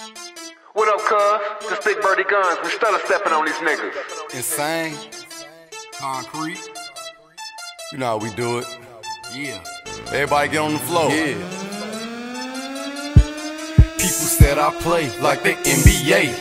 What up, cuz? This Big Birdie Guns. We stutter stepping on these niggas. Insane. Concrete. You know how we do it. Yeah. Everybody get on the floor. Yeah. People said I play like the NBA.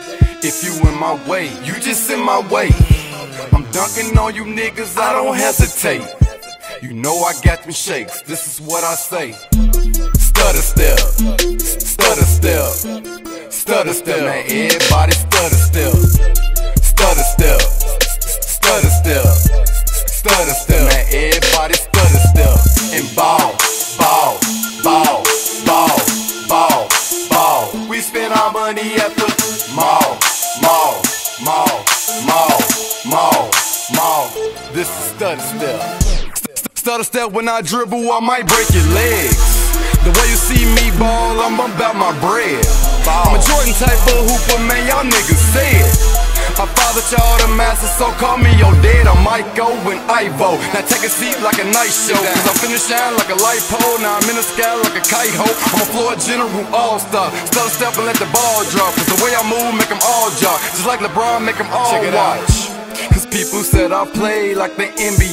If you in my way, you just in my way. I'm dunking on you niggas, I don't hesitate. You know I got them shakes, this is what I say. Stutter step, stutter step, stutter step, man, everybody stutter step. Stutter step, stutter step, stutter step, man, everybody stutter step. And ball, ball, ball, ball, ball, ball. We spend our money at the mall, mall, mall, mall, mall, mall. This is stutter step. Stutter step when I dribble, I might break your legs. The way you see me ball, I'm about my bread. I'm a Jordan type of hooper, man, y'all niggas said. I fathered y'all the masters, so call me your dad. I'm Michael and Ivo. Now take a seat like a night show, cause I'm finna shine like a light pole. Now I'm in the sky like a kite hoe. I'm a floor general all-star. Stutter step and let the ball drop, cause the way I move make them all jog. Just like LeBron, make them all watch. Cause people said I play like the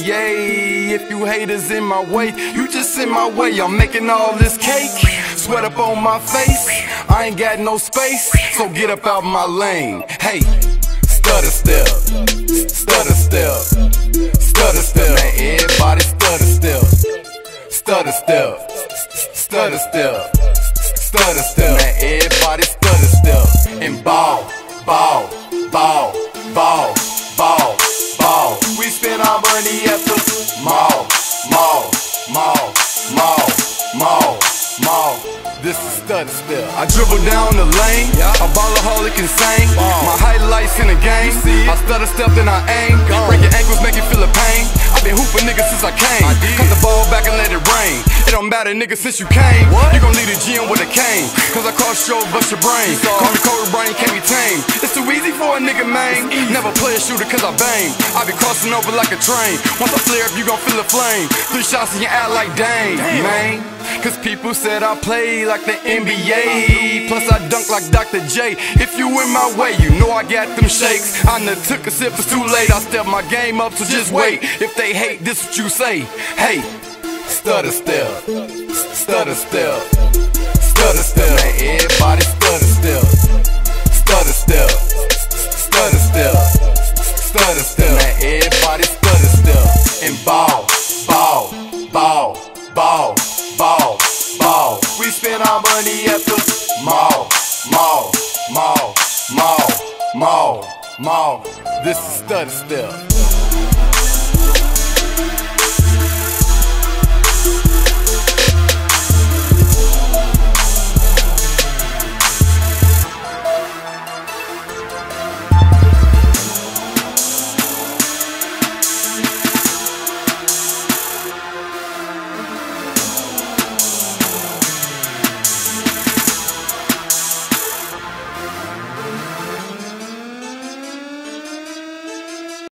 NBA. If you haters in my way, you just in my way. I'm making all this cake, sweat up on my face. I ain't got no space, so get up out my lane. Hey, stutter step, stutter step, stutter step, man, everybody stutter step. Stutter step, stutter step, stutter step, man, everybody stutter step. And ball, ball, ball, ball, ball, ball. We spend our money at the mall, mall, mall, mall, mall, mall. This is stutter step. I dribble down the lane, I ballaholic insane. My highlights in the game, I stutter step then I aim. Break your ankles, make you feel the pain. I've been hooping niggas since I came. Cut the ball back and let it rain. It don't matter, nigga, since you came. You gon' leave the gym with a cane, cause I cross your bust your brain. Call me Cobra Brain, can't be tamed. It's too easy for a nigga, man. Never play a shooter cause I bang. I be crossing over like a train. Once I flare up, you gon' feel the flame. 3 shots and you act like dang, man. Cause people said I play like the NBA. Plus I dunk like Dr. J. If you in my way, you know I got them shakes. I done took a sip, it's too late. I step my game up, so just wait. If they hate, this what you say. Hey, stutter step, stutter step, stutter step, man, everybody stutter step. Stutter step, stutter step, stutter step, man, everybody stutter step. And ball, ball, ball, ball, ball, ball. We spend our money at the mall, mall, mall, mall, mall, mall. This is stutter step.